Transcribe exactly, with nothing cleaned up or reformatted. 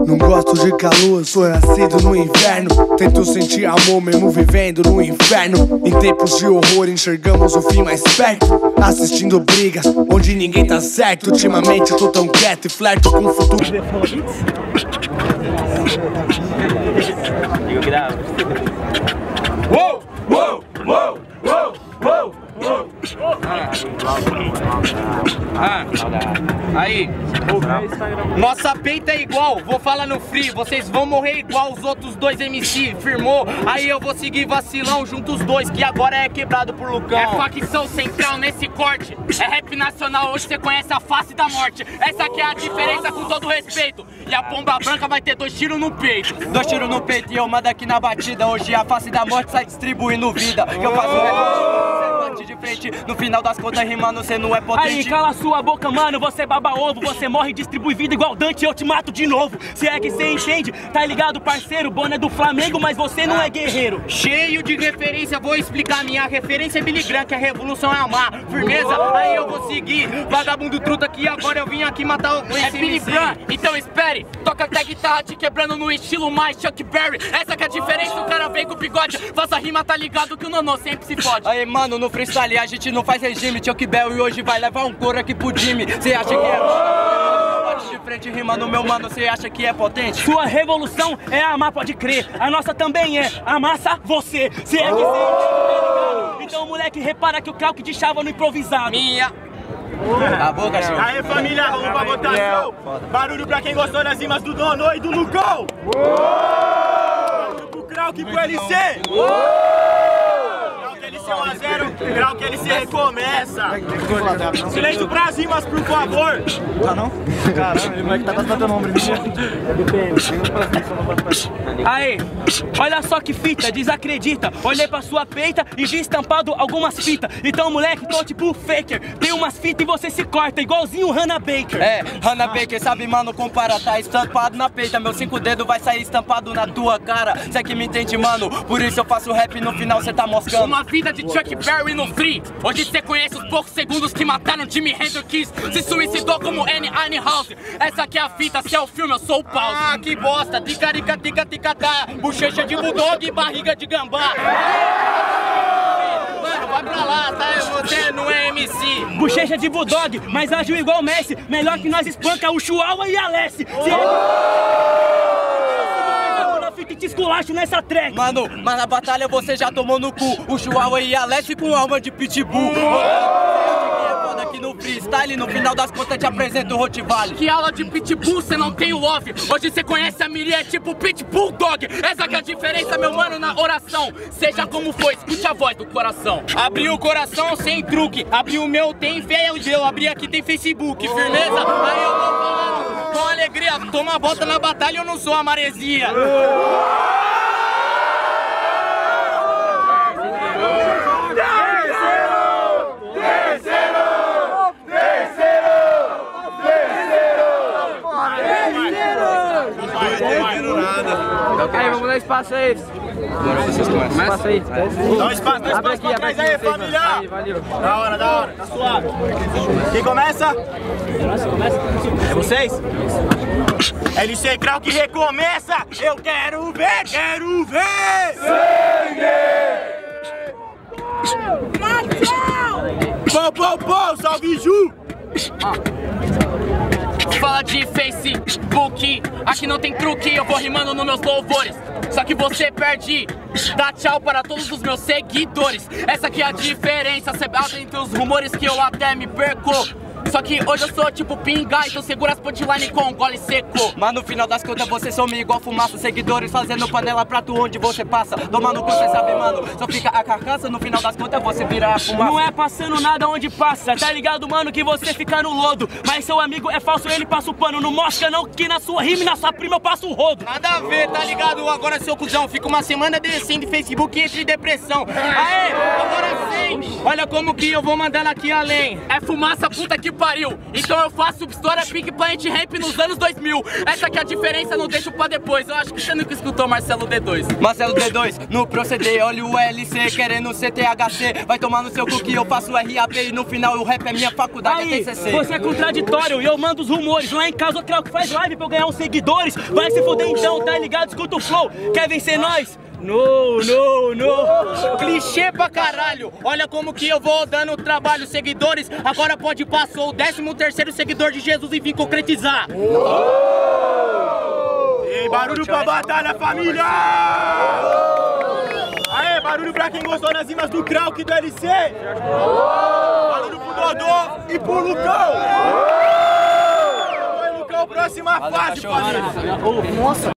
Não gosto de calor, sou nascido no inverno. Tento sentir amor mesmo vivendo no inferno. Em tempos de horror enxergamos o fim mais perto, assistindo brigas onde ninguém tá certo. Ultimamente eu tô tão quieto e flerto com o futuro. Uou, uou, uou, uou, uou, uou. Ah, aí, nossa peita é igual, vou falar no free. Vocês vão morrer igual os outros dois M C, firmou? Aí eu vou seguir vacilão junto os dois, que agora é quebrado por Lucão. É facção central nesse corte, é rap nacional, hoje você conhece a face da morte. Essa aqui é a diferença com todo respeito. E a pomba branca vai ter dois tiros no peito. Dois tiros no peito e eu mando aqui na batida. Hoje a face da morte sai distribuindo vida. Que eu faço rap de frente, no final das contas rimando cê não é potente. Aí cala sua boca, mano, você baba ovo. Você morre e distribui vida igual Dante, eu te mato de novo. Se é que cê entende, tá ligado, parceiro? Boné do Flamengo, mas você não é guerreiro. Cheio de referência, vou explicar. Minha referência é Billy Graham, que a revolução é amar. Firmeza, aí eu vou seguir. Vagabundo truta que agora eu vim aqui matar o É Billy Graham, então espere. Toca até guitarra te quebrando no estilo mais Chuck Berry. Essa que é a diferença, o cara vem com o bigode. Faça rima, tá ligado que o Nonô sempre se fode. Aí mano, no freestyle a gente não faz regime. Chuck Bell e hoje vai levar um couro aqui pro Jimmy. Cê acha que é... Bate de frente rima no meu mano, cê acha que é potente? Sua revolução é amar, pode crer. A nossa também é amassa você. Cê é que cê é. Então moleque, repara que o Krauk de chava no improvisado. Minha... A boca, show. Aê família, vamos pra votação. Barulho pra quem gostou das rimas do Nonô e do Lucão. Barulho pro Krauk e pro L C. L C um a zero, Krauk L C recomeça. Silêncio pras rimas, por favor. Tá não? Caramba, o moleque tá quase batendo ombro, bicho. Aí, olha só que fita, desacredita. Olhei pra sua peita e vi estampado algumas fitas. Então moleque, tô tipo faker. Tem umas fitas e você se corta, igualzinho Hannah Baker. É, Hannah Baker, sabe mano, compara, tá estampado na peita. Meu cinco dedos vai sair estampado na tua cara. Cê que me entende mano, por isso eu faço rap no final cê tá moscando. Uma vida de Chuck Berry no free. Hoje cê conhece os poucos segundos que mataram Jimi Hendrix. Se suicidou como Annie Winehouse. Essa aqui é a fita, se é o filme eu sou o pause. Ah, que bosta, ticarica, tica, tica, tá. Bochecha de bulldog e barriga de gambá. Mano, vai pra lá, tá? Você não é M C. Bochecha de bulldog, mas agiu igual Messi. Melhor que nós espanca o Chihuahua e a Lessie. Se é... e te esculacho nessa track. Mano, mas na batalha você já tomou no cu. O Chihuahua e a Lessie com alma de pitbull. Aqui no freestyle, no final das contas te apresento o Rottweiler. Que aula de pitbull, cê não tem o love. Hoje cê conhece a Miri, é tipo pitbull dog. Essa que é a diferença, meu mano, na oração. Seja como for, escute a voz do coração. Abri o coração sem truque. Abri o meu, tem fé, eu abri aqui, tem Facebook. Firmeza? Aí eu vou falando com alegria. Toma a bota na batalha, eu não sou a maresia. Aí, vamos dar espaço aí. Espaço aí. Dá um espaço, dá um espaço pra trás aí, família. Aí, valeu. Da hora, da hora, tá suave. Quem começa? É vocês? L C Krauk recomeça. Eu quero ver, quero ver. Sangue! Pô, pô, pô, salve Ju! Fala de Facebook, aqui não tem truque, eu vou rimando nos meus louvores. Só que você perde, dá tchau para todos os meus seguidores. Essa aqui é a diferença, cê bate entre os rumores que eu até me perco. Só que hoje eu sou tipo pinga, então segura as punchline com gole seco. Mas no final das contas você some igual fumaça. Seguidores fazendo panela prato onde você passa. Toma no cu, cê sabe mano, só fica a carcaça. No final das contas você vira a fumaça. Não é passando nada onde passa, tá ligado mano que você fica no lodo. Mas seu amigo é falso, ele passa o pano. Não mostra não que na sua rima e na sua prima eu passo o rodo. Nada a ver, tá ligado? Agora seu cuzão, fica uma semana descendo em Facebook e entra em depressão. Aê, agora sim, olha como que eu vou mandando aqui além. É fumaça, puta que pariu. pariu. Então eu faço história Pink Planet Ramp nos anos dois mil. Essa que é a diferença, não deixo pra depois. Eu acho que você nunca escutou Marcelo D dois. Marcelo D dois, no proceder, olha o L C querendo ser T H C. Vai tomar no seu cu que eu faço R A P e no final o rap é minha faculdade, Aí, é T C C. você é contraditório e eu mando os rumores. Lá em casa o Creu que faz live pra eu ganhar uns seguidores. Vai se fuder então, tá ligado? Escuta o flow. Quer vencer nós? No, no, no. Clichê pra caralho. Olha como que eu vou dando trabalho, seguidores. Agora pode passar o décimo terceiro seguidor de Jesus e vir concretizar. E barulho pra batalha, família! Aê, barulho pra quem gostou das rimas do Krauk do L C! Barulho pro Dodô e pro Lucão! Oi, Lucão, próxima fase, família!